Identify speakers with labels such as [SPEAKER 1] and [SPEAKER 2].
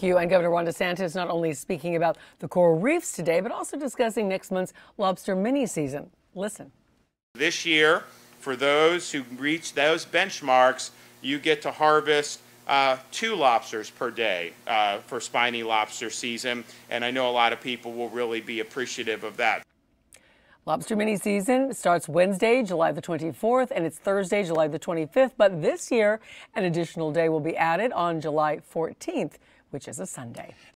[SPEAKER 1] Q and Governor Desantis not only speaking about the coral reefs today, but also discussing next month's lobster mini season. Listen.
[SPEAKER 2] This year, for those who reach those benchmarks, you get to harvest 2 lobsters per day for spiny lobster season, and I know a lot of people will really be appreciative of that.
[SPEAKER 1] Lobster mini season starts Wednesday, July the 24th, and it's Thursday, July the 25th. But this year, an additional day will be added on July 14th, which is a Sunday.